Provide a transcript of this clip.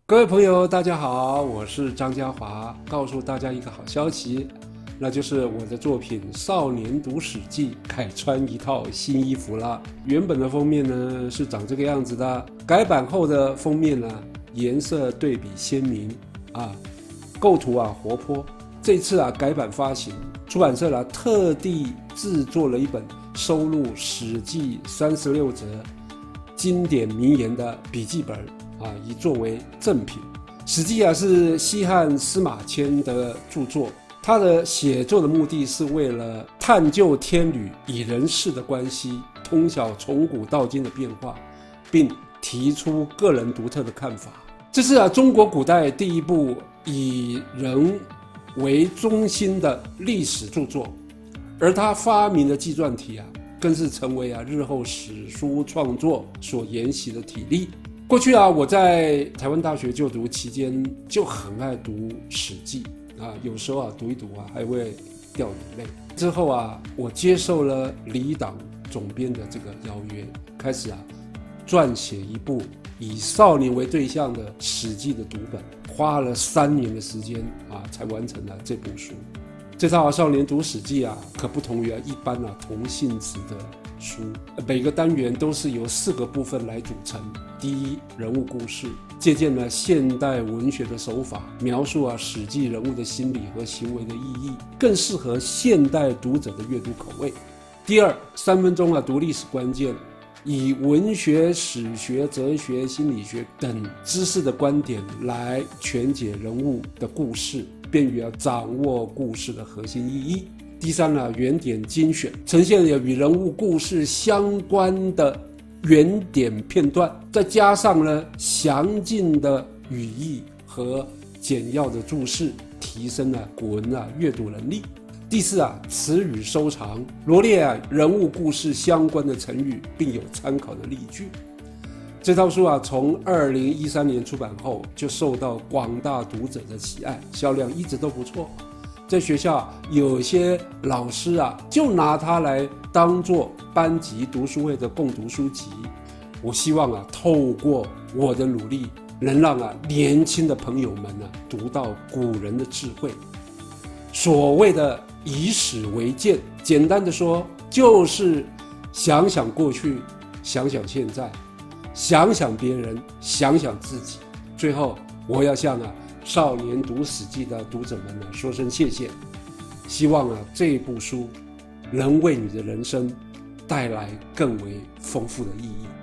各位朋友，大家好，我是张家华，告诉大家一个好消息，那就是我的作品《少年读史记》改穿一套新衣服了。原本的封面呢是长这个样子的，改版后的封面呢颜色对比鲜明构图活泼。这次改版发行，出版社特地制作了一本收录《史记》36则经典名言的笔记本以作为赠品。史记是西汉司马迁的著作，他的写作的目的是为了探究天履与人世的关系，通晓从古到今的变化，并提出个人独特的看法。这是中国古代第一部以人为中心的历史著作，而他发明的纪传体更是成为日后史书创作所沿袭的体例。过去我在台湾大学就读期间就很爱读《史记》有时候读一读还会掉眼泪。之后我接受了李党总编的这个邀约，开始撰写一部以少年为对象的《史记》的读本，花了3年的时间才完成了这部书。这套《少年读史记》可不同于一般同性质的书，每个单元都是由4个部分来组成。第一，人物故事，借鉴了现代文学的手法，描述史记人物的心理和行为的意义，更适合现代读者的阅读口味。第二，3分钟读历史关键，以文学、史学、哲学、心理学等知识的观点来全解人物的故事，便于掌握故事的核心意义。第三，原点精选，呈现了与人物故事相关的原点片段，再加上了详尽的语义和简要的注释，提升了古文阅读能力。第四，词语收藏，罗列人物故事相关的成语，并有参考的例句。这套书从2013年出版后就受到广大读者的喜爱，销量一直都不错。在学校有些老师就拿它来当作班级读书会的共读书籍。我希望透过我的努力，能让年轻的朋友们读到古人的智慧。所谓的以史为鉴，简单的说就是想想过去，想想现在，想想别人，想想自己。最后我要向少年读史记的读者们说声谢谢，希望这部书能为你的人生带来更为丰富的意义。